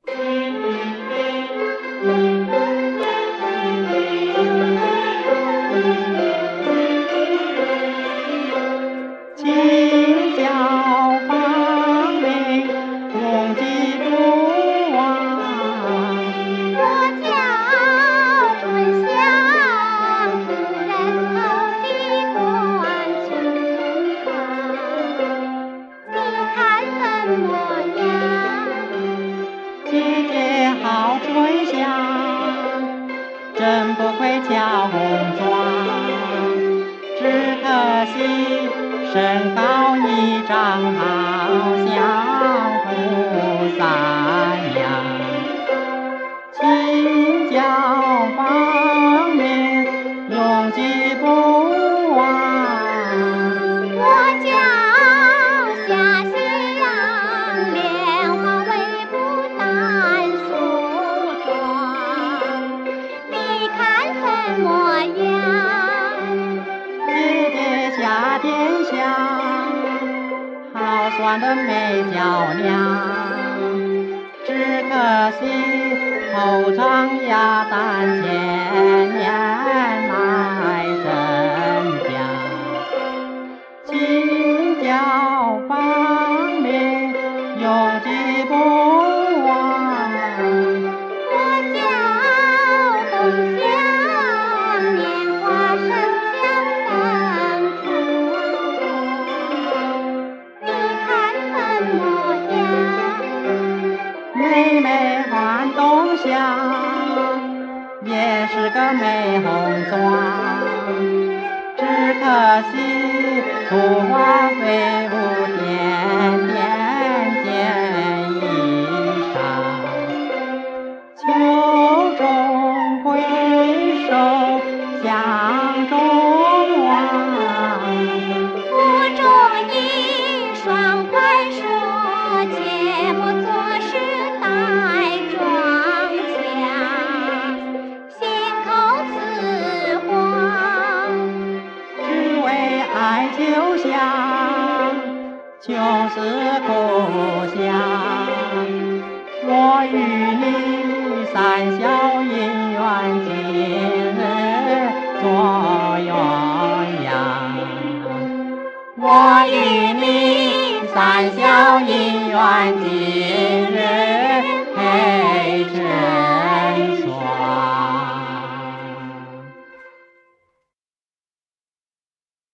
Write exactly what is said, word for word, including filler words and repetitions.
清教芳名，永继不忘。 我叫春香，主人头的冠胸膛。你看怎么样？ 姐姐好春香，真不愧叫红妆。只可惜身高一丈，好像不三样。清教芳名，永继不忘。 我叫夏夕阳，莲花微不淡梳妆。你看怎么样？ 姐姐夏天香，好酸的美娇娘。只可惜后场呀担千年来身家。清教芳名，永继不忘。 我叫冬香，年华生香等出妆。你看怎么样？ 妹妹换冬香，也是个美红妆。只可惜土花飞舞，点点见衣裳。秋中回首，相中望。 腹中一双快说，切莫作诗带装腔。心口似黄， 只为爱秋香，就是故乡。我与你三小姻缘，今日做鸳鸯。我与你三小姻缘，今日